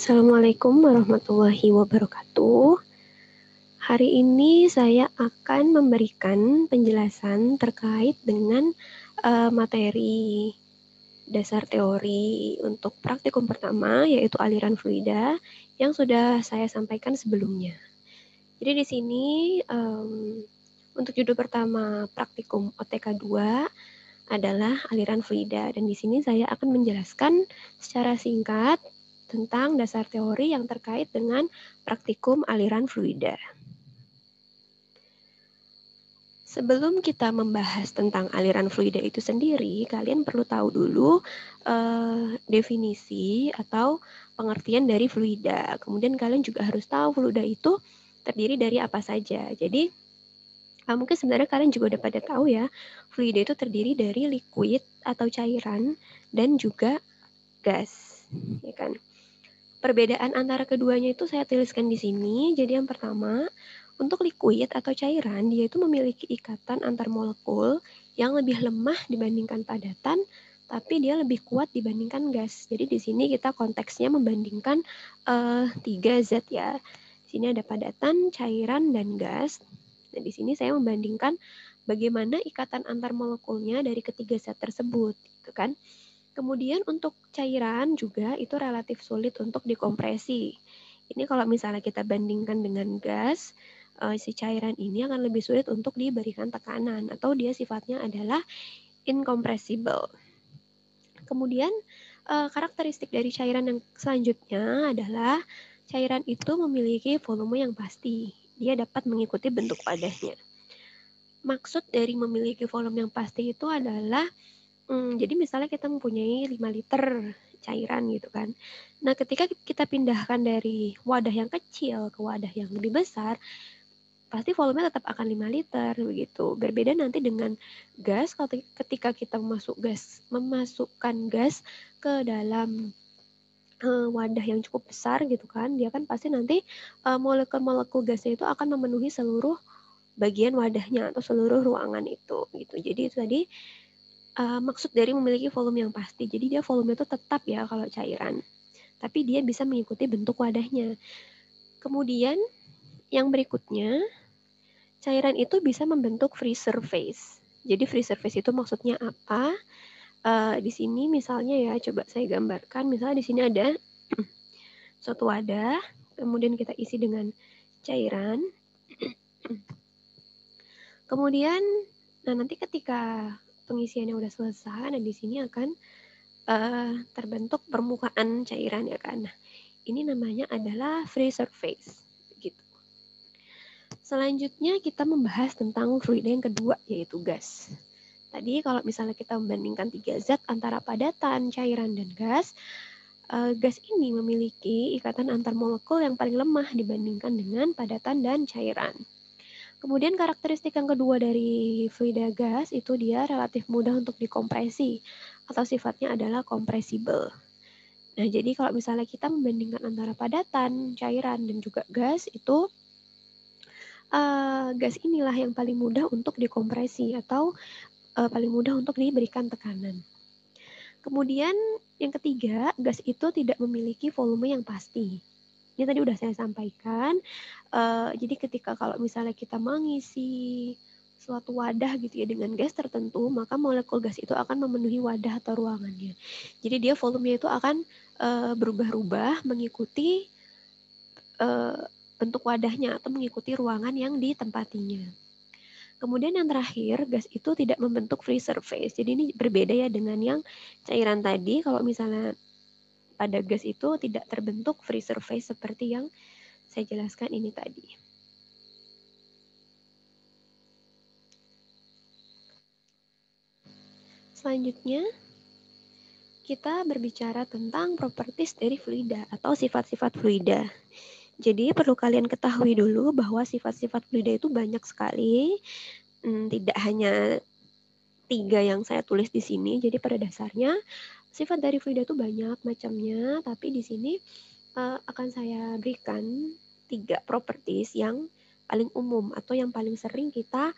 Assalamualaikum warahmatullahi wabarakatuh. Hari ini saya akan memberikan penjelasan terkait dengan materi dasar teori untuk praktikum pertama, yaitu aliran fluida yang sudah saya sampaikan sebelumnya. Jadi di sini untuk judul pertama praktikum OTK 2 adalah aliran fluida, dan di sini saya akan menjelaskan secara singkat tentang dasar teori yang terkait dengan praktikum aliran fluida. Sebelum kita membahas tentang aliran fluida itu sendiri, kalian perlu tahu dulu definisi atau pengertian dari fluida. Kemudian kalian juga harus tahu fluida itu terdiri dari apa saja. Jadi mungkin sebenarnya kalian juga udah pada tahu ya, fluida itu terdiri dari liquid atau cairan dan juga gas, ya kan? Perbedaan antara keduanya itu saya tuliskan di sini. Jadi yang pertama, untuk liquid atau cairan, dia itu memiliki ikatan antar molekul yang lebih lemah dibandingkan padatan, tapi dia lebih kuat dibandingkan gas. Jadi di sini kita konteksnya membandingkan 3 zat ya. Di sini ada padatan, cairan, dan gas. Nah, di sini saya membandingkan bagaimana ikatan antar molekulnya dari ketiga zat tersebut, gitu kan. Kemudian untuk cairan juga itu relatif sulit untuk dikompresi. Ini kalau misalnya kita bandingkan dengan gas, si cairan ini akan lebih sulit untuk diberikan tekanan atau dia sifatnya adalah incompressible. Kemudian karakteristik dari cairan yang selanjutnya adalah cairan itu memiliki volume yang pasti. Dia dapat mengikuti bentuk wadahnya. Maksud dari memiliki volume yang pasti itu adalah jadi misalnya kita mempunyai 5 liter cairan gitu kan. Nah, ketika kita pindahkan dari wadah yang kecil ke wadah yang lebih besar, pasti volumenya tetap akan 5 liter begitu. Berbeda nanti dengan gas, ketika kita memasukkan gas ke dalam wadah yang cukup besar gitu kan, dia kan pasti nanti molekul-molekul gasnya itu akan memenuhi seluruh bagian wadahnya atau seluruh ruangan itu gitu. Jadi itu tadi maksud dari memiliki volume yang pasti. Jadi dia volume itu tetap ya kalau cairan, tapi dia bisa mengikuti bentuk wadahnya. Kemudian yang berikutnya, cairan itu bisa membentuk free surface. Jadi free surface itu maksudnya apa? Di sini misalnya ya, coba saya gambarkan. Misalnya di sini ada suatu wadah, kemudian kita isi dengan cairan. Kemudian, nah nanti ketika pengisiannya udah selesai, nah di sini akan terbentuk permukaan cairan ya kan. Nah, ini namanya adalah free surface gitu. Selanjutnya kita membahas tentang fluida yang kedua, yaitu gas. Tadi kalau misalnya kita membandingkan 3 zat antara padatan, cairan, dan gas, gas ini memiliki ikatan antar molekul yang paling lemah dibandingkan dengan padatan dan cairan. Kemudian karakteristik yang kedua dari fluida gas itu dia relatif mudah untuk dikompresi atau sifatnya adalah compressible. Nah, jadi kalau misalnya kita membandingkan antara padatan, cairan, dan juga gas itu gas inilah yang paling mudah untuk dikompresi atau paling mudah untuk diberikan tekanan. Kemudian yang ketiga, gas itu tidak memiliki volume yang pasti. Ini tadi udah saya sampaikan. Jadi ketika kalau misalnya kita mengisi suatu wadah gitu ya dengan gas tertentu, maka molekul gas itu akan memenuhi wadah atau ruangannya. Jadi dia volumenya itu akan berubah-ubah mengikuti bentuk wadahnya atau mengikuti ruangan yang ditempatinya. Kemudian yang terakhir, gas itu tidak membentuk free surface. Jadi ini berbeda ya dengan yang cairan tadi. Kalau misalnya pada gas itu tidak terbentuk free surface seperti yang saya jelaskan ini tadi. Selanjutnya, kita berbicara tentang properties dari fluida atau sifat-sifat fluida. Jadi perlu kalian ketahui dulu bahwa sifat-sifat fluida itu banyak sekali. Tidak hanya 3 yang saya tulis di sini. Jadi pada dasarnya sifat dari fluida itu banyak macamnya, tapi di sini akan saya berikan 3 properties yang paling umum atau yang paling sering kita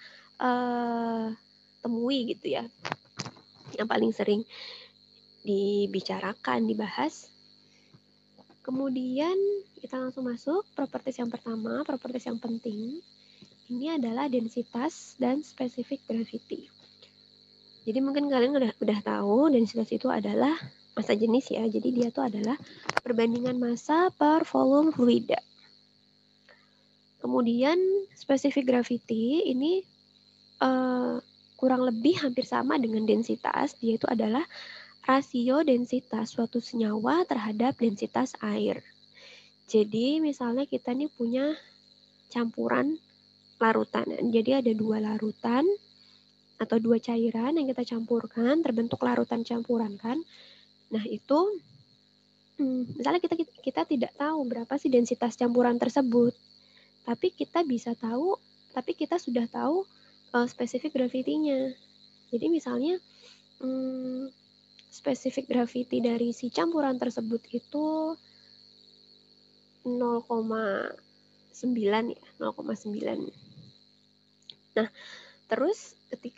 temui gitu ya. Yang paling sering dibicarakan, dibahas Kemudian kita langsung masuk properties yang pertama, properties yang penting. Ini adalah densitas dan specific gravity. Jadi mungkin kalian udah tahu densitas itu adalah massa jenis ya. Jadi dia tuh adalah perbandingan massa per volume fluida. Kemudian specific gravity ini kurang lebih hampir sama dengan densitas. Dia itu adalah rasio densitas suatu senyawa terhadap densitas air. Jadi misalnya kita nih punya campuran larutan. Jadi ada 2 larutan atau 2 cairan yang kita campurkan, terbentuk larutan campuran kan. Nah itu, misalnya kita tidak tahu berapa sih densitas campuran tersebut. Tapi kita sudah tahu specific gravity-nya. Jadi misalnya, specific gravity dari si campuran tersebut itu 0,9 ya, 0,9. Nah, terus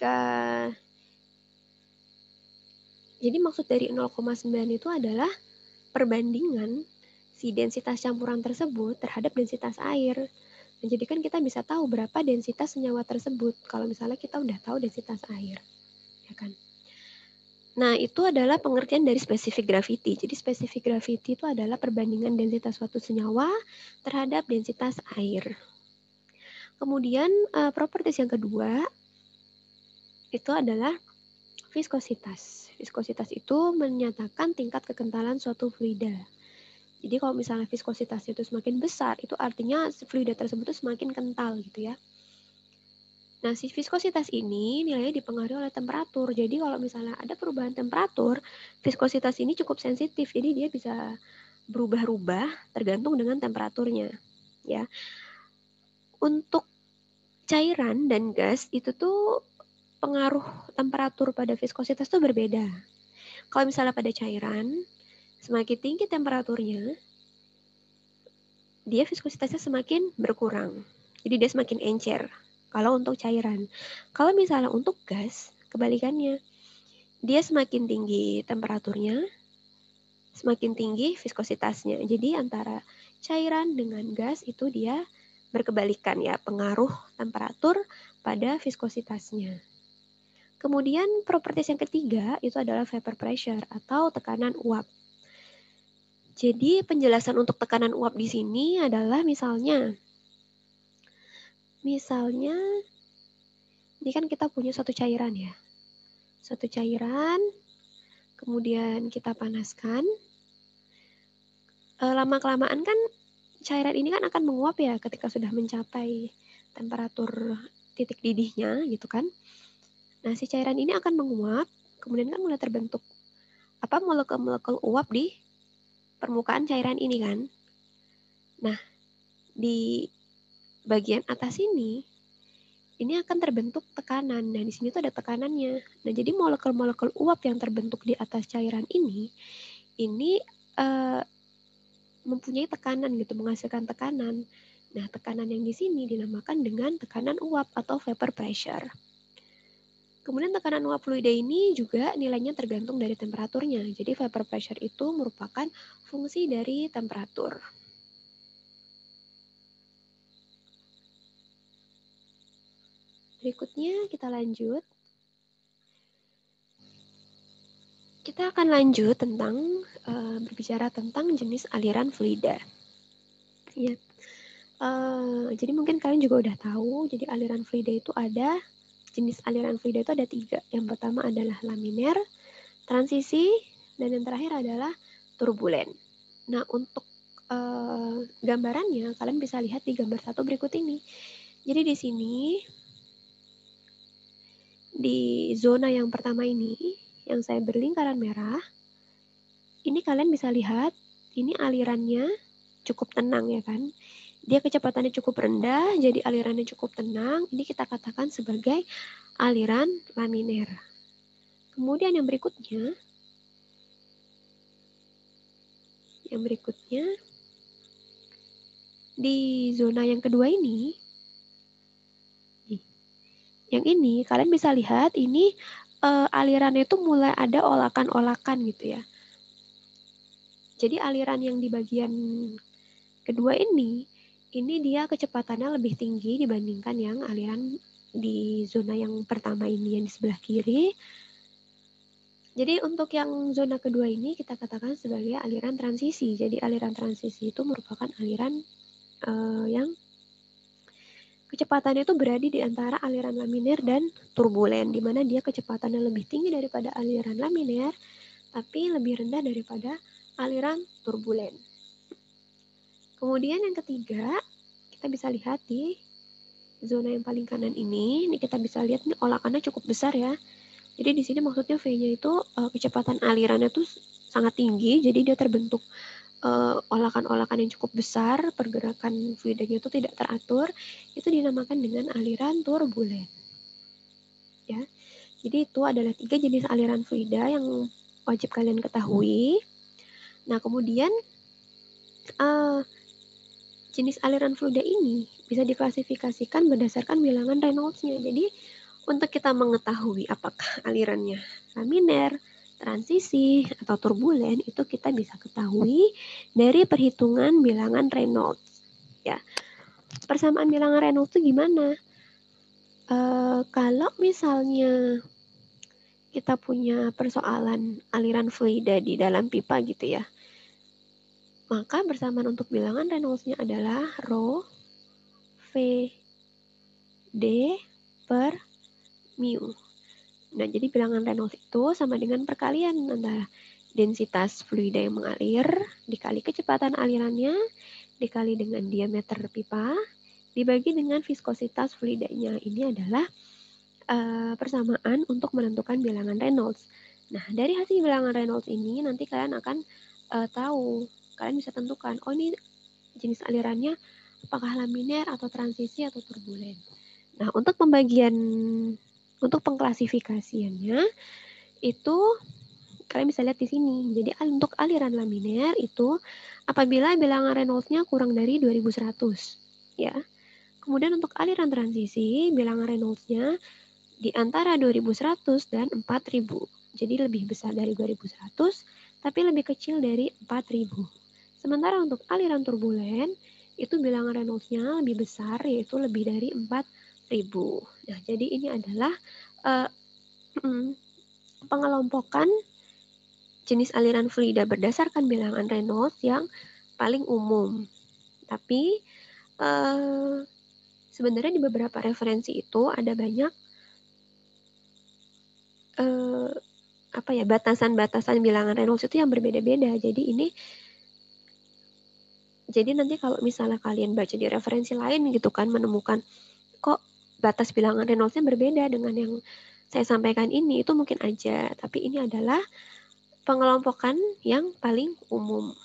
jadi maksud dari 0,9 itu adalah perbandingan si densitas campuran tersebut terhadap densitas air. Nah, jadi kan kita bisa tahu berapa densitas senyawa tersebut kalau misalnya kita udah tahu densitas air, ya kan? Nah, itu adalah pengertian dari specific gravity. Jadi specific gravity itu adalah perbandingan densitas suatu senyawa terhadap densitas air. Kemudian properties yang kedua itu adalah viskositas. Viskositas itu menyatakan tingkat kekentalan suatu fluida. Jadi kalau misalnya viskositasnya itu semakin besar, itu artinya fluida tersebut itu semakin kental gitu ya. Nah, si viskositas ini nilainya dipengaruhi oleh temperatur. Jadi kalau misalnya ada perubahan temperatur, viskositas ini cukup sensitif. Jadi dia bisa berubah-ubah tergantung dengan temperaturnya, ya. Untuk cairan dan gas itu tuh pengaruh temperatur pada viskositas tuh berbeda. Kalau misalnya pada cairan, semakin tinggi temperaturnya, dia viskositasnya semakin berkurang. Jadi dia semakin encer. Kalau untuk cairan. Kalau misalnya untuk gas, kebalikannya. Dia semakin tinggi temperaturnya, semakin tinggi viskositasnya. Jadi antara cairan dengan gas itu dia berkebalikan ya, pengaruh temperatur pada viskositasnya. Kemudian properties yang ketiga itu adalah vapor pressure atau tekanan uap. Jadi penjelasan untuk tekanan uap di sini adalah misalnya ini kan kita punya suatu cairan ya. Suatu cairan, kemudian kita panaskan. Lama-kelamaan kan cairan ini kan akan menguap ya ketika sudah mencapai temperatur titik didihnya gitu kan. Nah, si cairan ini akan menguap, kemudian kan mulai terbentuk molekul-molekul uap di permukaan cairan ini kan. Nah, di bagian atas ini akan terbentuk tekanan. Nah, di sini tuh ada tekanannya. Nah, jadi molekul-molekul uap yang terbentuk di atas cairan ini mempunyai tekanan gitu, menghasilkan tekanan. Nah, tekanan yang di sini dinamakan dengan tekanan uap atau vapor pressure. Kemudian tekanan uap fluida ini juga nilainya tergantung dari temperaturnya. Jadi vapor pressure itu merupakan fungsi dari temperatur. Berikutnya kita lanjut. Kita akan lanjut tentang berbicara tentang jenis aliran fluida. Ya. Jadi mungkin kalian juga udah tahu, jadi aliran fluida itu ada, jenis aliran fluida itu ada 3. Yang pertama adalah laminer, transisi, dan yang terakhir adalah turbulen. Nah, untuk gambarannya, kalian bisa lihat di gambar 1 berikut ini. Jadi di sini, di zona yang pertama ini, yang saya berlingkaran merah, ini kalian bisa lihat, ini alirannya cukup tenang ya kan. Dia kecepatannya cukup rendah, jadi alirannya cukup tenang. Ini kita katakan sebagai aliran laminer. Kemudian yang berikutnya, di zona yang kedua ini, yang ini kalian bisa lihat ini alirannya itu mulai ada olakan-olakan gitu ya. Jadi aliran yang di bagian kedua ini dia kecepatannya lebih tinggi dibandingkan yang aliran di zona yang pertama ini yang di sebelah kiri. Jadi untuk yang zona kedua ini kita katakan sebagai aliran transisi. Jadi aliran transisi itu merupakan aliran yang kecepatannya itu berada di antara aliran laminer dan turbulen, di mana dia kecepatannya lebih tinggi daripada aliran laminer, tapi lebih rendah daripada aliran turbulen. Kemudian yang ketiga, kita bisa lihat di zona yang paling kanan ini kita bisa lihat nih olakannya cukup besar ya. Jadi di sini maksudnya V-nya itu kecepatan alirannya tuh sangat tinggi, jadi dia terbentuk olakan-olakan yang cukup besar, pergerakan fluidanya itu tidak teratur, itu dinamakan dengan aliran turbulen. Ya, jadi itu adalah 3 jenis aliran fluida yang wajib kalian ketahui. Nah, kemudian jenis aliran fluida ini bisa diklasifikasikan berdasarkan bilangan Reynolds-nya. Jadi, untuk kita mengetahui apakah alirannya laminer, transisi, atau turbulen, itu kita bisa ketahui dari perhitungan bilangan Reynolds. Ya, persamaan bilangan Reynolds itu gimana? Kalau misalnya kita punya persoalan aliran fluida di dalam pipa gitu ya, maka bersamaan untuk bilangan Reynolds-nya adalah Rho V D per mu. Nah, jadi bilangan Reynolds itu sama dengan perkalian antara densitas fluida yang mengalir dikali kecepatan alirannya dikali dengan diameter pipa dibagi dengan viskositas fluidanya. Ini adalah persamaan untuk menentukan bilangan Reynolds. Nah, dari hasil bilangan Reynolds ini nanti kalian akan tahu, kalian bisa tentukan, oh ini jenis alirannya apakah laminer atau transisi atau turbulen. Nah, untuk pengklasifikasiannya itu kalian bisa lihat di sini. Jadi untuk aliran laminer itu apabila bilangan Reynolds-nya kurang dari 2100, ya. Kemudian untuk aliran transisi, bilangan Reynolds-nya di antara 2100 dan 4000. Jadi lebih besar dari 2100 tapi lebih kecil dari 4000. Sementara untuk aliran turbulen itu bilangan Reynolds-nya lebih besar yaitu lebih dari 4000. Nah, jadi ini adalah pengelompokan jenis aliran fluida berdasarkan bilangan Reynolds yang paling umum. Tapi sebenarnya di beberapa referensi itu ada banyak batasan-batasan bilangan Reynolds itu yang berbeda-beda. Jadi nanti kalau misalnya kalian baca di referensi lain gitu kan menemukan kok batas bilangan Reynolds-nya berbeda dengan yang saya sampaikan ini, itu mungkin aja. Tapi ini adalah pengelompokan yang paling umum.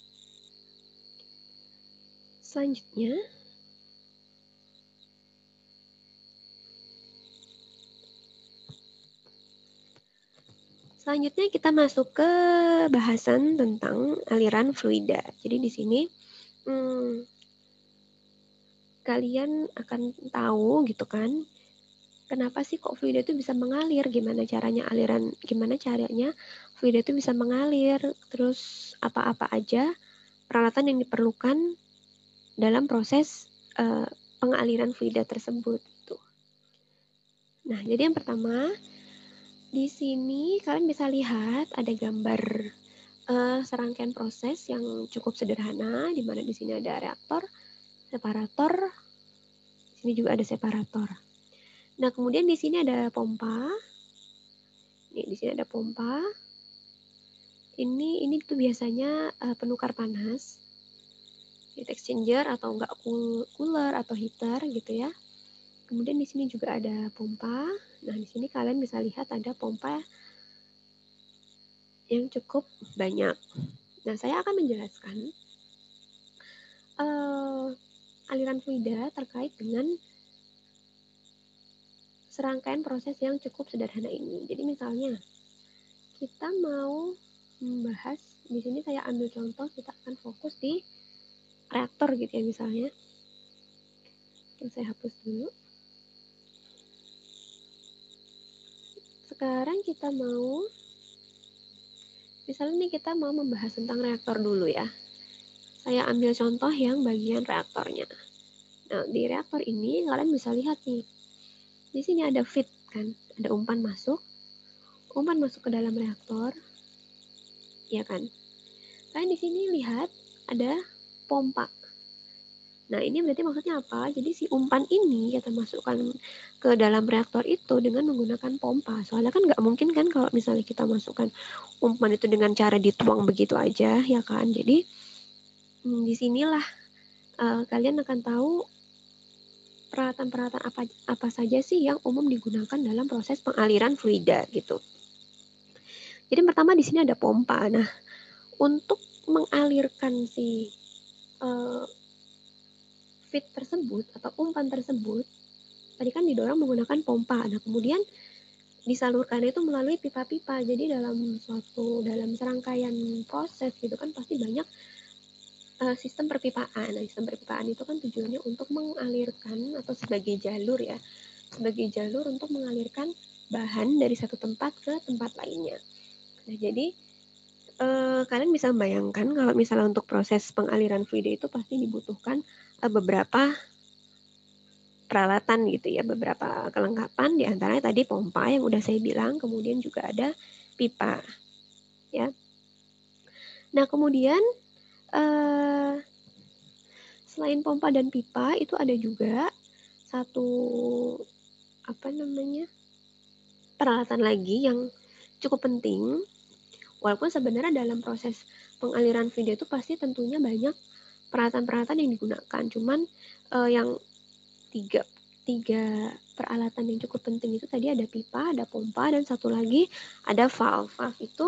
Selanjutnya, kita masuk ke bahasan tentang aliran fluida. Jadi di sini kalian akan tahu gitu kan, kenapa sih kok fluida itu bisa mengalir, gimana caranya fluida itu bisa mengalir, terus apa-apa aja peralatan yang diperlukan dalam proses pengaliran fluida tersebut. Gitu. Nah, jadi yang pertama, di sini kalian bisa lihat ada gambar serangkaian proses yang cukup sederhana, di mana di sini ada reaktor, separator, di sini juga ada separator. Nah, kemudian di sini ada pompa. Nih, di sini ada pompa. Ini tuh biasanya penukar panas, heat exchanger atau enggak cooler atau heater gitu ya. Kemudian di sini juga ada pompa. Nah, di sini kalian bisa lihat ada pompa yang cukup banyak. Nah, saya akan menjelaskan aliran fluida terkait dengan serangkaian proses yang cukup sederhana ini. Jadi misalnya kita mau membahas, di sini saya ambil contoh, kita akan fokus di reaktor gitu ya misalnya. Yang saya hapus dulu. Sekarang kita mau Misalnya nih kita mau membahas tentang reaktor dulu ya. Saya ambil contoh yang bagian reaktornya. Nah, di reaktor ini kalian bisa lihat nih. Di sini ada feed kan, ada umpan masuk ke dalam reaktor, ya kan? Kalian di sini lihat ada pompa. Nah, ini berarti maksudnya apa? Jadi si umpan ini kita masukkan ke dalam reaktor itu dengan menggunakan pompa. Soalnya kan nggak mungkin kan kalau misalnya kita masukkan umpan itu dengan cara dituang begitu aja, ya kan? Jadi disinilah kalian akan tahu peralatan-peralatan apa saja sih yang umum digunakan dalam proses pengaliran fluida gitu. Jadi pertama di sini ada pompa. Nah, untuk mengalirkan si feed tersebut atau umpan tersebut tadi kan didorong menggunakan pompa. Nah, kemudian disalurkan itu melalui pipa-pipa. Jadi dalam serangkaian proses gitu kan pasti banyak sistem perpipaan. Nah, sistem perpipaan itu kan tujuannya untuk mengalirkan atau sebagai jalur ya. Sebagai jalur untuk mengalirkan bahan dari satu tempat ke tempat lainnya. Nah, jadi kalian bisa membayangkan kalau misalnya untuk proses pengaliran fluida itu pasti dibutuhkan beberapa peralatan gitu ya, beberapa kelengkapan diantaranya tadi pompa yang udah saya bilang, kemudian juga ada pipa ya. Nah, kemudian selain pompa dan pipa itu ada juga satu peralatan lagi yang cukup penting. Walaupun sebenarnya dalam proses pengaliran fluida itu pasti tentunya banyak peralatan-peralatan yang digunakan. Cuman yang tiga peralatan yang cukup penting itu tadi ada pipa, ada pompa, dan satu lagi ada valve. Valve itu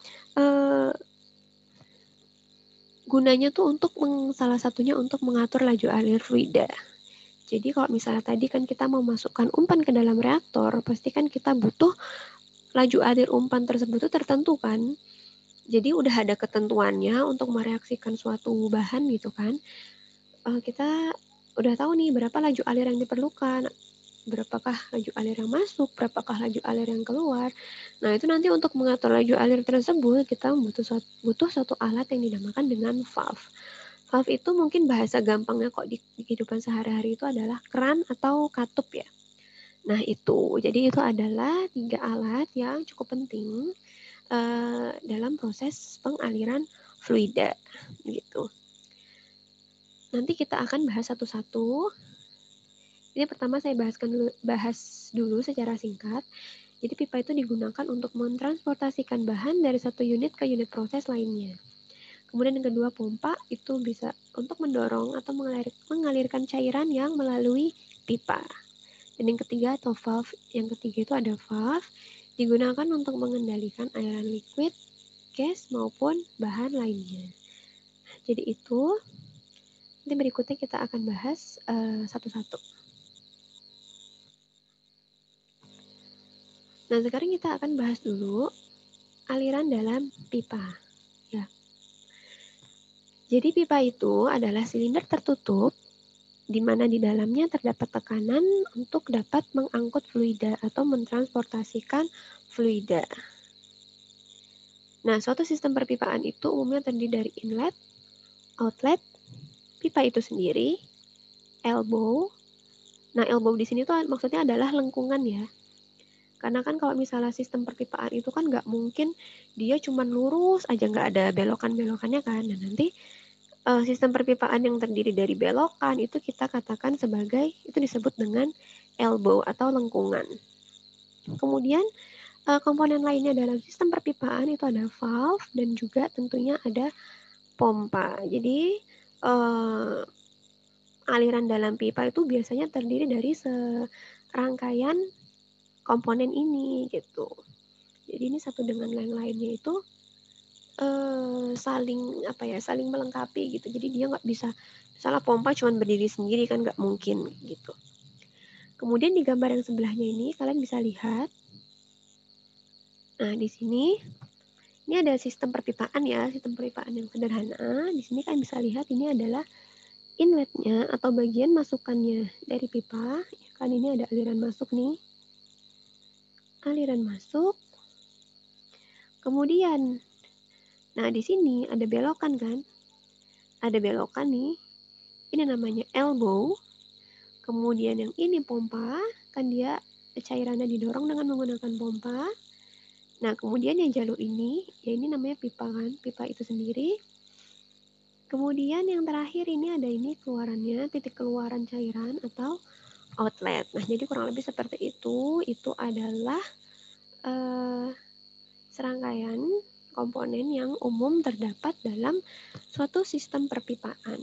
gunanya tuh untuk salah satunya untuk mengatur laju alir fluida. Jadi kalau misalnya tadi kan kita mau masukkan umpan ke dalam reaktor, pasti kan kita butuh laju alir umpan tersebut itu tertentu kan. Jadi udah ada ketentuannya untuk mereaksikan suatu bahan gitu kan. Kita udah tahu nih berapa laju alir yang diperlukan, berapakah laju alir yang masuk, berapakah laju alir yang keluar. Nah, itu nanti untuk mengatur laju alir tersebut, kita butuh satu alat yang dinamakan dengan valve. Valve itu mungkin bahasa gampangnya kok di kehidupan sehari-hari itu adalah keran atau katup ya. Nah, itu. Jadi itu adalah 3 alat yang cukup penting dalam proses pengaliran fluida gitu. Nanti kita akan bahas satu-satu. Ini pertama saya bahas dulu secara singkat. Jadi pipa itu digunakan untuk mentransportasikan bahan dari satu unit ke unit proses lainnya. Kemudian yang kedua, pompa itu bisa untuk mendorong atau mengalirkan cairan yang melalui pipa. Dan yang ketiga atau valve, yang ketiga itu ada valve, digunakan untuk mengendalikan aliran liquid, gas maupun bahan lainnya. Jadi itu, nanti berikutnya kita akan bahas satu-satu. Nah, sekarang kita akan bahas dulu aliran dalam pipa. Ya. Jadi pipa itu adalah silinder tertutup di mana di dalamnya terdapat tekanan untuk dapat mengangkut fluida atau mentransportasikan fluida. Nah, suatu sistem perpipaan itu umumnya terdiri dari inlet, outlet, pipa itu sendiri, elbow. Nah, elbow di sini tuh maksudnya adalah lengkungan ya. Karena kan kalau misalnya sistem perpipaan itu kan nggak mungkin dia cuma lurus aja, nggak ada belokan-belokannya kan. Nah, nanti sistem perpipaan yang terdiri dari belokan itu kita katakan sebagai, itu disebut dengan elbow atau lengkungan. Kemudian komponen lainnya dalam sistem perpipaan itu ada valve dan juga tentunya ada pompa. Jadi aliran dalam pipa itu biasanya terdiri dari serangkaian komponen ini gitu. Jadi ini satu dengan yang lainnya itu saling melengkapi gitu. Jadi dia nggak bisa misalnya pompa cuma berdiri sendiri kan nggak mungkin gitu. Kemudian di gambar yang sebelahnya ini kalian bisa lihat. Nah, di sini ini ada sistem perpipaan ya, sistem perpipaan yang sederhana. Di sini kalian bisa lihat ini adalah inletnya atau bagian masukannya dari pipa. Kan ini ada aliran masuk nih. Aliran masuk. Kemudian Nah, di sini ada belokan kan? Ada belokan nih. Ini namanya elbow. Kemudian yang ini pompa, kan dia cairannya didorong dengan menggunakan pompa. Nah, kemudian yang jalur ini, ya ini namanya pipa kan, pipa itu sendiri. Kemudian yang terakhir ini ada ini keluarannya, titik keluaran cairan atau outlet. Nah, jadi kurang lebih seperti itu. Itu adalah serangkaian komponen yang umum terdapat dalam suatu sistem perpipaan.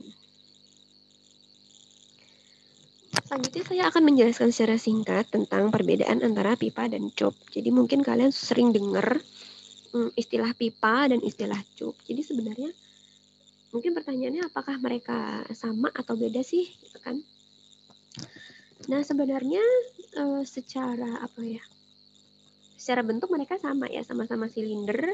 Selanjutnya saya akan menjelaskan secara singkat tentang perbedaan antara pipa dan cup. Jadi mungkin kalian sering dengar istilah pipa dan istilah cup. Jadi sebenarnya mungkin pertanyaannya apakah mereka sama atau beda sih, gitu kan? Nah, sebenarnya secara apa ya? Secara bentuk mereka sama ya, sama-sama silinder,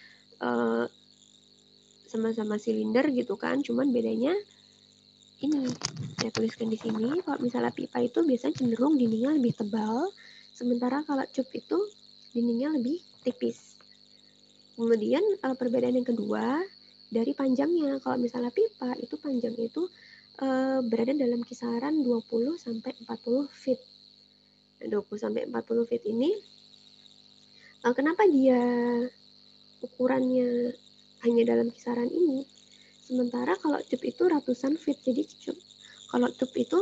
sama-sama silinder gitu kan. Cuman bedanya ini saya tuliskan di sini. Kalau misalnya pipa itu biasanya cenderung dindingnya lebih tebal, sementara kalau cup itu dindingnya lebih tipis. Kemudian perbedaan yang kedua dari panjangnya. Kalau misalnya pipa itu panjangnya itu berada dalam kisaran 20 sampai 40 feet. 20 sampai 40 feet ini kenapa dia ukurannya hanya dalam kisaran ini? Sementara kalau cup itu ratusan feet. Jadi kalau cup itu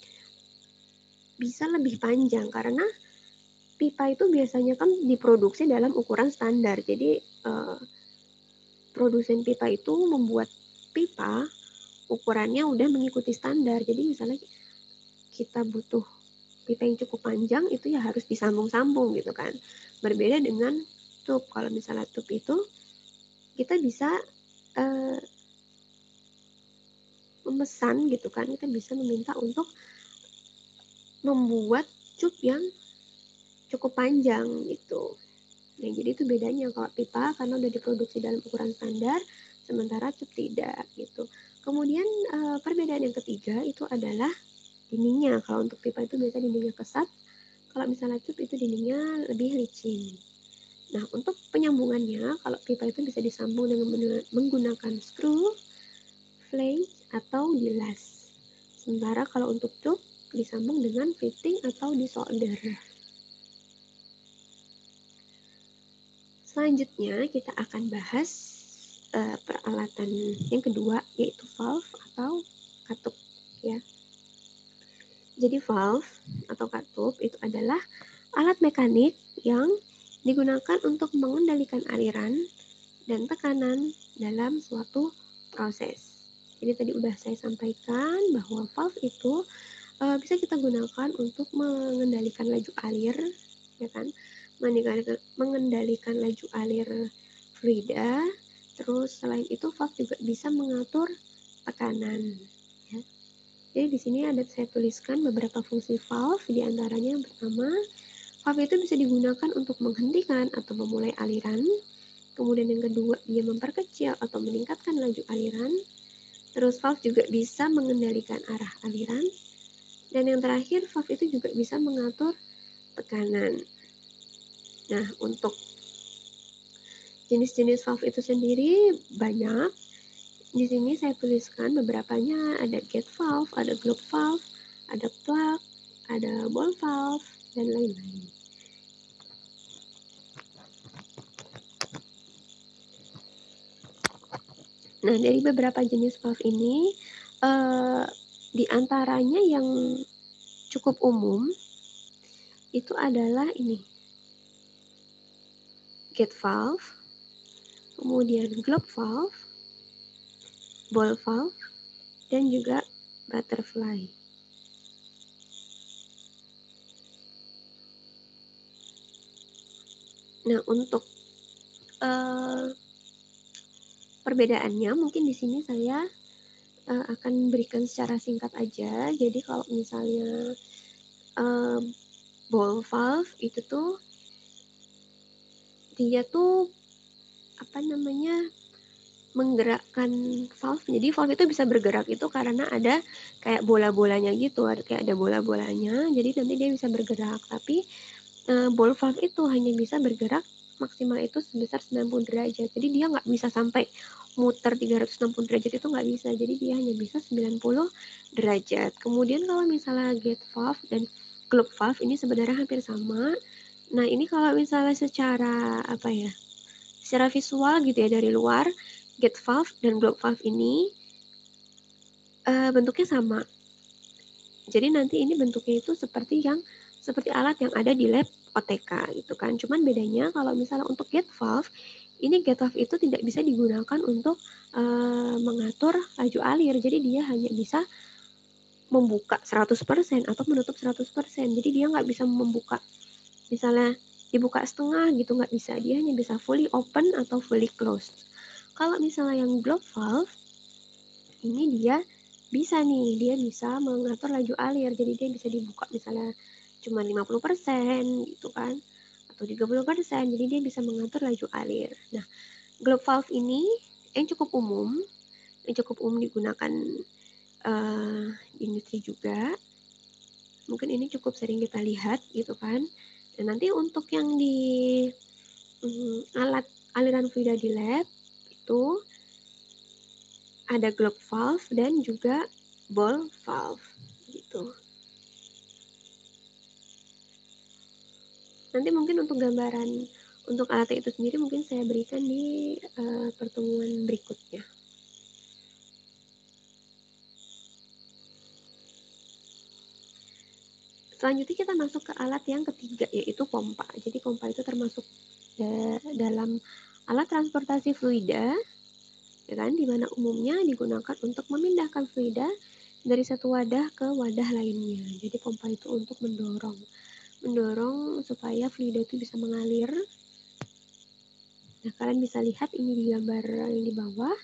bisa lebih panjang karena pipa itu biasanya kan diproduksi dalam ukuran standar. Jadi produsen pipa itu membuat pipa ukurannya udah mengikuti standar. Jadi misalnya kita butuh pipa yang cukup panjang itu ya harus disambung-sambung gitu kan. Berbeda dengan tube. Kalau misalnya tube itu kita bisa memesan gitu kan, kita bisa meminta untuk membuat cup yang cukup panjang gitu. Nah, jadi itu bedanya kalau pipa karena udah diproduksi dalam ukuran standar, sementara cup tidak gitu. Kemudian perbedaan yang ketiga itu adalah dindingnya. Kalau untuk pipa itu biasa dindingnya kesat, kalau misalnya cup itu dindingnya lebih licin. Nah, untuk penyambungannya, kalau pipa itu bisa disambung dengan menggunakan screw, flange, atau bilas. Sementara kalau untuk cup disambung dengan fitting atau disolder. Selanjutnya kita akan bahas peralatan yang kedua yaitu valve atau katup ya. Jadi valve atau katup itu adalah alat mekanik yang digunakan untuk mengendalikan aliran dan tekanan dalam suatu proses. Jadi tadi udah saya sampaikan bahwa valve itu bisa kita gunakan untuk mengendalikan laju alir, ya kan? Mengendalikan laju alir fluida. Terus selain itu valve juga bisa mengatur tekanan. Ya. Jadi di sini ada saya tuliskan beberapa fungsi valve, diantaranya yang pertama, valve itu bisa digunakan untuk menghentikan atau memulai aliran. Kemudian yang kedua, dia memperkecil atau meningkatkan laju aliran. Terus valve juga bisa mengendalikan arah aliran. Dan yang terakhir, valve itu juga bisa mengatur tekanan. Nah, untuk jenis-jenis valve itu sendiri banyak. Di sini saya tuliskan beberapanya, ada gate valve, ada globe valve, ada plug, ada ball valve, dan lain-lain. Nah, dari beberapa jenis valve ini, di antaranya yang cukup umum itu adalah ini, gate valve, kemudian globe valve, ball valve, dan juga butterfly. Nah, untuk perbedaannya mungkin di sini saya akan berikan secara singkat aja. Jadi kalau misalnya ball valve itu tuh dia tuh apa namanya menggerakkan valve. Jadi valve itu bisa bergerak itu karena ada kayak bola-bolanya gitu, kayak ada bola-bolanya. Jadi nanti dia bisa bergerak. Tapi ball valve itu hanya bisa bergerak maksimal itu sebesar 90 derajat. Jadi dia nggak bisa sampai muter 360 derajat, itu nggak bisa. Jadi dia hanya bisa 90 derajat. Kemudian kalau misalnya gate valve dan globe valve ini sebenarnya hampir sama. Nah, ini kalau misalnya secara apa ya? Secara visual gitu ya dari luar, gate valve dan globe valve ini bentuknya sama. Jadi nanti ini bentuknya itu seperti alat yang ada di lab OTK gitu kan. Cuman bedanya kalau misalnya untuk gate valve, ini gate valve itu tidak bisa digunakan untuk mengatur laju alir. Jadi dia hanya bisa membuka 100% atau menutup 100%. Jadi dia nggak bisa membuka, misalnya dibuka setengah gitu, nggak bisa. Dia hanya bisa fully open atau fully closed. Kalau misalnya yang globe valve, ini dia bisa nih, dia bisa mengatur laju alir. Jadi dia bisa dibuka misalnya cuma 50% gitu kan, atau 30%. Jadi dia bisa mengatur laju alir. Nah, globe valve ini yang cukup umum digunakan di industri juga. Mungkin ini cukup sering kita lihat gitu kan. Dan nanti untuk yang di alat aliran fluida di lab itu ada globe valve dan juga ball valve gitu. Nanti mungkin untuk gambaran untuk alat itu sendiri mungkin saya berikan di pertemuan berikutnya. Selanjutnya kita masuk ke alat yang ketiga, yaitu pompa. Jadi pompa itu termasuk dalam alat transportasi fluida, ya kan, di mana umumnya digunakan untuk memindahkan fluida dari satu wadah ke wadah lainnya. Jadi pompa itu untuk mendorong supaya fluida itu bisa mengalir. Nah, kalian bisa lihat ini di gambar yang di bawah.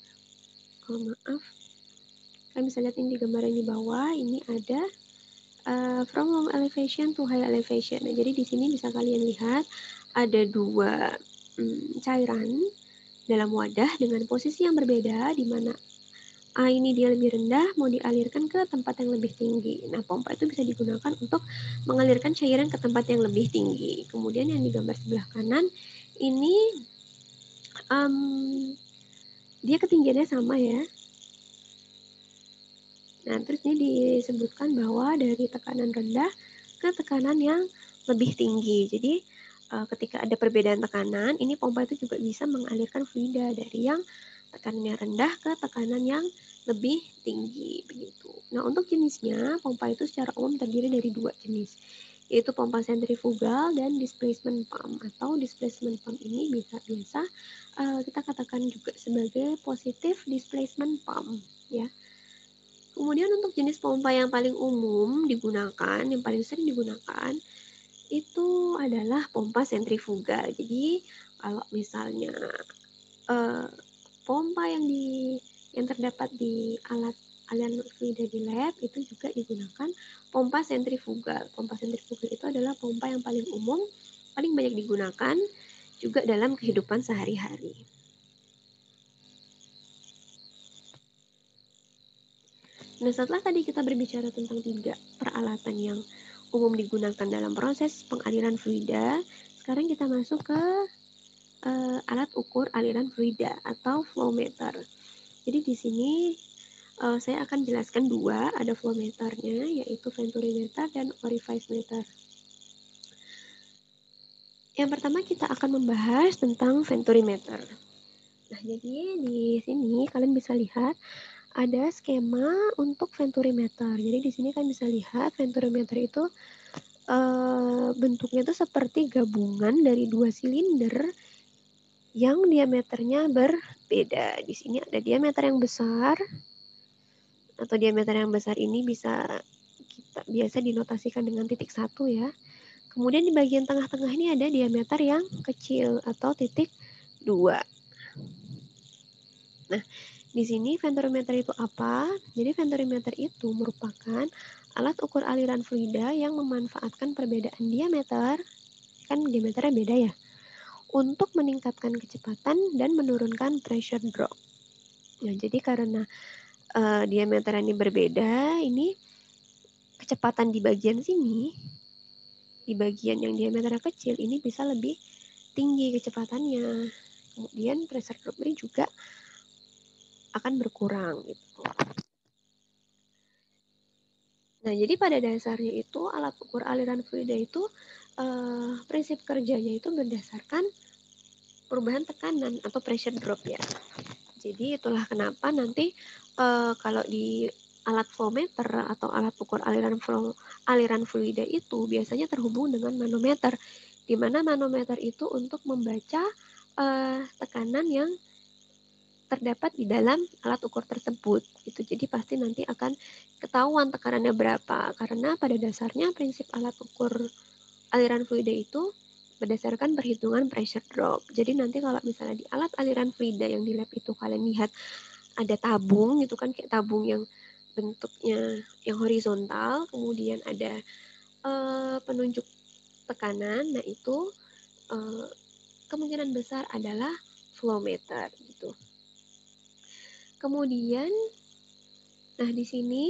Kalian bisa lihat ini di gambar yang di bawah. Ini ada from low elevation to high elevation. Nah, jadi di sini bisa kalian lihat ada dua cairan dalam wadah dengan posisi yang berbeda, di mana A ini dia lebih rendah, mau dialirkan ke tempat yang lebih tinggi. Nah, pompa itu bisa digunakan untuk mengalirkan cairan ke tempat yang lebih tinggi. Kemudian yang di gambar sebelah kanan ini dia ketinggiannya sama ya. Nah, terus ini disebutkan bahwa dari tekanan rendah ke tekanan yang lebih tinggi. Jadi ketika ada perbedaan tekanan, ini pompa itu juga bisa mengalirkan fluida dari yang tekanannya rendah ke tekanan yang lebih tinggi begitu. Nah, untuk jenisnya pompa itu secara umum terdiri dari dua jenis, yaitu pompa sentrifugal dan displacement pump. Atau displacement pump ini biasa kita katakan juga sebagai positive displacement pump ya. Kemudian untuk jenis pompa yang paling umum digunakan, yang paling sering digunakan itu adalah pompa sentrifugal. Jadi kalau misalnya pompa yang terdapat di alat aliran fluida di lab itu juga digunakan pompa sentrifugal. Pompa sentrifugal itu adalah pompa yang paling umum, paling banyak digunakan juga dalam kehidupan sehari-hari. Nah, setelah tadi kita berbicara tentang 3 peralatan yang umum digunakan dalam proses pengaliran fluida, sekarang kita masuk ke alat ukur aliran fluida atau flow meter. Jadi di sini saya akan jelaskan dua, ada flow meternya yaitu venturimeter dan orifice meter. Yang pertama kita akan membahas tentang venturimeter. Nah, jadi di sini kalian bisa lihat ada skema untuk venturimeter. Jadi di sini kalian bisa lihat venturimeter itu bentuknya itu seperti gabungan dari dua silinder yang diameternya berbeda. Di sini ada diameter yang besar, atau diameter yang besar ini bisa kita biasa dinotasikan dengan titik 1 ya. Kemudian di bagian tengah-tengah ini ada diameter yang kecil atau titik 2. Nah, di sini venturimeter itu apa? Jadi venturimeter itu merupakan alat ukur aliran fluida yang memanfaatkan perbedaan diameter, kan diameternya beda ya, untuk meningkatkan kecepatan dan menurunkan pressure drop. Nah, jadi karena diameter ini berbeda, ini kecepatan di bagian sini, di bagian yang diameternya kecil, ini bisa lebih tinggi kecepatannya. Kemudian pressure drop-nya juga akan berkurang gitu. Nah, jadi pada dasarnya itu alat ukur aliran fluida itu prinsip kerjanya itu berdasarkan perubahan tekanan atau pressure drop ya. Jadi itulah kenapa nanti kalau di alat flowmeter atau alat ukur aliran fluida itu biasanya terhubung dengan manometer, di mana manometer itu untuk membaca tekanan yang terdapat di dalam alat ukur tersebut gitu. Jadi pasti nanti akan ketahuan tekanannya berapa, karena pada dasarnya prinsip alat ukur aliran fluida itu berdasarkan perhitungan pressure drop. Jadi nanti kalau misalnya di alat aliran fluida yang di lab itu kalian lihat ada tabung gitu kan, kayak tabung yang bentuknya yang horizontal, kemudian ada penunjuk tekanan. Nah, itu kemungkinan besar adalah flow meter gitu. Kemudian nah di sini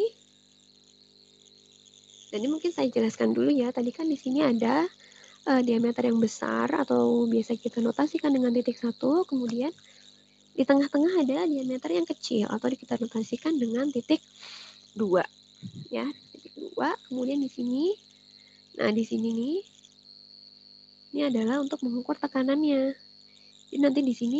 jadi mungkin saya jelaskan dulu ya. Tadi kan di sini ada diameter yang besar atau biasa kita notasikan dengan titik 1, kemudian di tengah-tengah ada diameter yang kecil atau kita notasikan dengan titik 2 ya, titik 2. Kemudian di sini, nah di sini nih, ini adalah untuk mengukur tekanannya. Jadi nanti di sini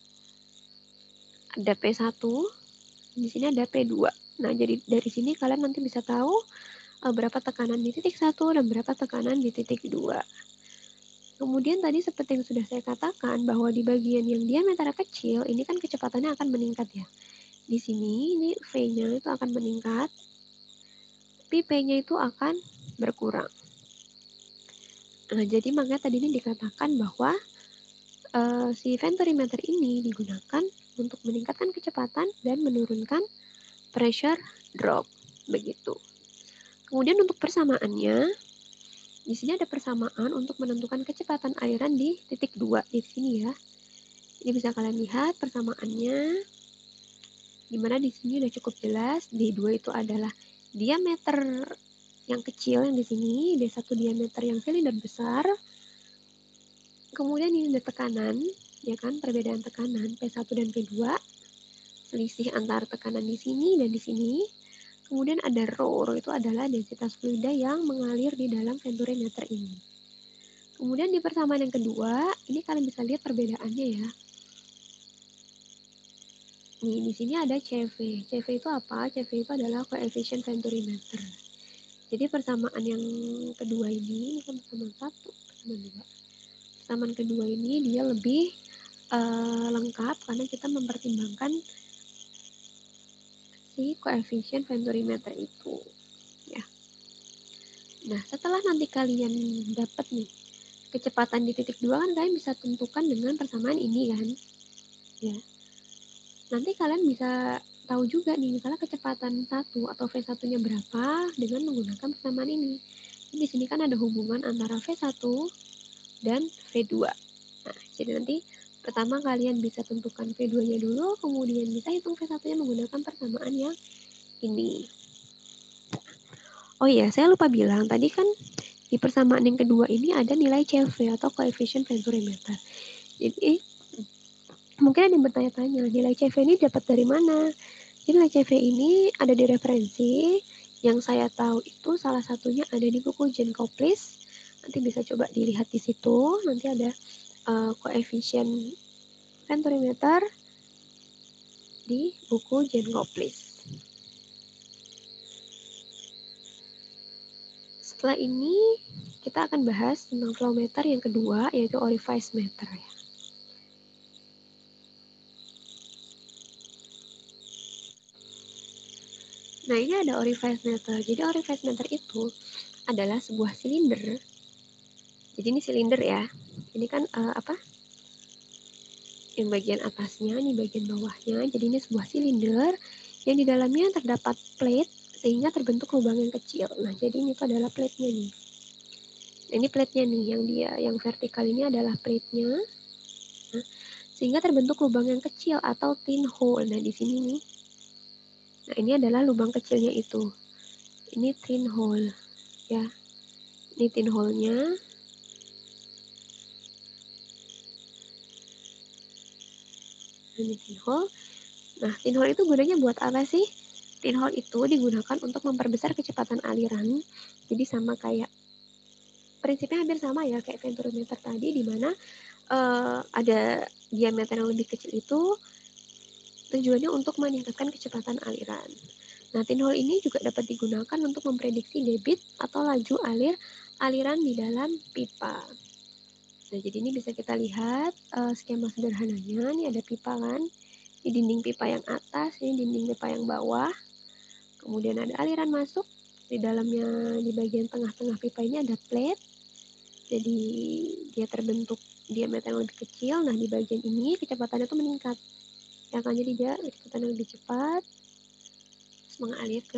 ada P1, di sini ada P2. Nah, jadi dari sini kalian nanti bisa tahu berapa tekanan di titik 1 dan berapa tekanan di titik 2. Kemudian tadi seperti yang sudah saya katakan bahwa di bagian yang diameter kecil ini kan kecepatannya akan meningkat ya. Di sini ini V-nya itu akan meningkat, tapi P-nya itu akan berkurang. Nah, jadi makanya tadi ini dikatakan bahwa si venturimeter ini digunakan untuk meningkatkan kecepatan dan menurunkan pressure drop, begitu. Kemudian untuk persamaannya, di sini ada persamaan untuk menentukan kecepatan aliran di titik 2 di sini ya. Ini bisa kalian lihat persamaannya, di mana di sini sudah cukup jelas. D2 itu adalah diameter yang kecil yang di sini, D1 diameter yang silinder besar. Kemudian ini ada tekanan, ya kan, perbedaan tekanan P1 dan P2, selisih antara tekanan di sini dan di sini. Kemudian ada rho itu adalah densitas fluida yang mengalir di dalam venturimeter ini. Kemudian di persamaan yang kedua, ini kalian bisa lihat perbedaannya ya. Nih, di sini ada CV. CV itu apa? CV itu adalah koefisien venturimeter. Jadi persamaan yang kedua ini kan persamaan 1, persamaan 2. Persamaan kedua ini dia lebih lengkap karena kita mempertimbangkan si koefisien venturimeter itu. Ya. Nah, setelah nanti kalian dapat nih kecepatan di titik 2 kan kalian bisa tentukan dengan persamaan ini kan. Ya. Nanti kalian bisa tahu juga nih misalnya kecepatan 1 atau V1-nya berapa dengan menggunakan persamaan ini. Jadi di sini kan ada hubungan antara V1 dan V2. Nah, jadi nanti pertama kalian bisa tentukan V2-nya dulu, kemudian bisa hitung V1-nya menggunakan persamaan yang ini. Oh iya, saya lupa bilang tadi kan di persamaan yang kedua ini ada nilai CV atau koefisien venturimeter. Jadi mungkin ada yang bertanya-tanya, nilai CV ini dapat dari mana? Jadi nilai CV ini ada di referensi, yang saya tahu itu salah satunya ada di buku Jankowicz. Nanti bisa coba dilihat di situ, nanti ada koefisien venturimeter di buku Jankowicz. Setelah ini kita akan bahas tentang flow meter yang kedua, yaitu orifice meter ya. Nah, ini ada orifice meter. Jadi orifice meter itu adalah sebuah silinder. Jadi ini silinder ya. Ini kan yang bagian atasnya, ini bagian bawahnya. Jadi ini sebuah silinder yang di dalamnya terdapat plate sehingga terbentuk lubang yang kecil. Nah, jadi ini tuh adalah plate-nya nih. Nah, ini plate-nya nih, yang vertikal ini adalah plate-nya. Nah, sehingga terbentuk lubang yang kecil atau thin hole. Nah, di sini nih. Nah, ini adalah lubang kecilnya itu. Ini thin hole ya. Ini thin hole-nya. Ini pinhole. Nah, pinhole itu gunanya buat apa sih? Pinhole itu digunakan untuk memperbesar kecepatan aliran. Jadi sama kayak prinsipnya hampir sama ya kayak venturimeter tadi, di mana ada diameter yang lebih kecil itu tujuannya untuk meningkatkan kecepatan aliran. Nah, pinhole ini juga dapat digunakan untuk memprediksi debit atau laju aliran di dalam pipa. Nah, jadi ini bisa kita lihat skema sederhananya. Ini ada pipa kan, di dinding pipa yang atas, ini dinding pipa yang bawah. Kemudian ada aliran masuk, di dalamnya di bagian tengah-tengah pipa ini ada plate. Jadi dia terbentuk diameter yang lebih kecil. Nah, di bagian ini kecepatannya tuh meningkat. Ya kan, jadi dia kecepatan lebih cepat terus mengalir ke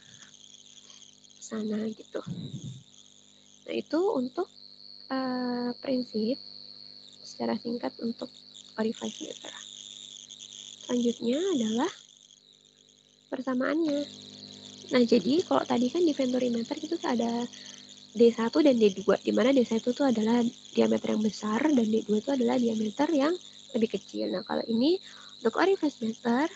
sana gitu. Nah, itu untuk prinsip secara singkat untuk orifice meter. Selanjutnya adalah persamaannya. Nah, jadi kalau tadi kan di venturimeter itu ada D1 dan D2, di mana D1 itu adalah diameter yang besar dan D2 itu adalah diameter yang lebih kecil. Nah, kalau ini untuk orifice meter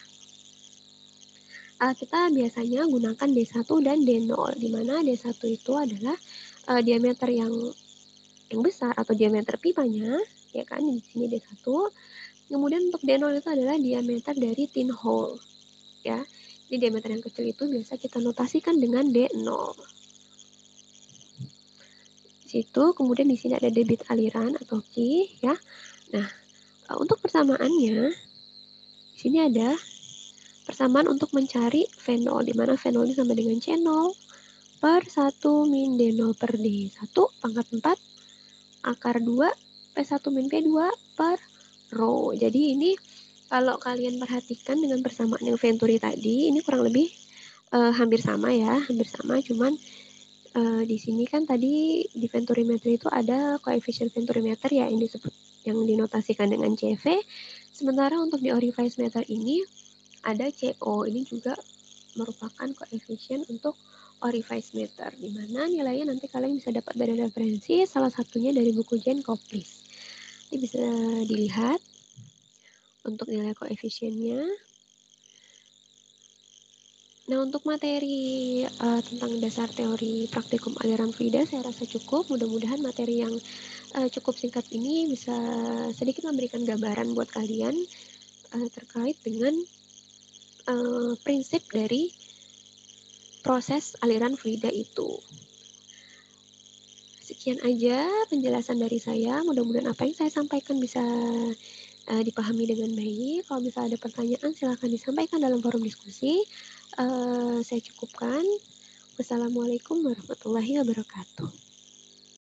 kita biasanya gunakan D1 dan D0, di mana D1 itu adalah diameter yang besar atau diameter pipanya, ya kan, di sini D1. Kemudian untuk D0 itu adalah diameter dari pinhole, ya. Jadi diameter yang kecil itu biasa kita notasikan dengan D0. Di situ kemudian di sini ada debit aliran atau Q, ya. Nah, untuk persamaannya di sini ada persamaan untuk mencari V0, di mana V0 ini sama dengan C0 per 1 min D0 per D1 pangkat 4 akar 2 P1 min P2 per rho. Jadi ini kalau kalian perhatikan dengan persamaan yang Venturi tadi, ini kurang lebih hampir sama ya, hampir sama, cuman di sini kan tadi di venturimeter itu ada koefisien venturimeter ya yang disebut, yang dinotasikan dengan CV. Sementara untuk di orifice meter ini ada CO, ini juga merupakan koefisien untuk orifice meter, di mana nilainya nanti kalian bisa dapat dari referensi, salah satunya dari buku Jane Koplis. Ini bisa dilihat untuk nilai koefisiennya. Nah, untuk materi tentang dasar teori praktikum aliran fluida saya rasa cukup. Mudah-mudahan materi yang cukup singkat ini bisa sedikit memberikan gambaran buat kalian terkait dengan prinsip dari proses aliran fluida itu. Sekian aja penjelasan dari saya. Mudah-mudahan apa yang saya sampaikan bisa dipahami dengan baik. Kalau misalnya ada pertanyaan, silahkan disampaikan dalam forum diskusi. Saya cukupkan. Wassalamualaikum warahmatullahi wabarakatuh.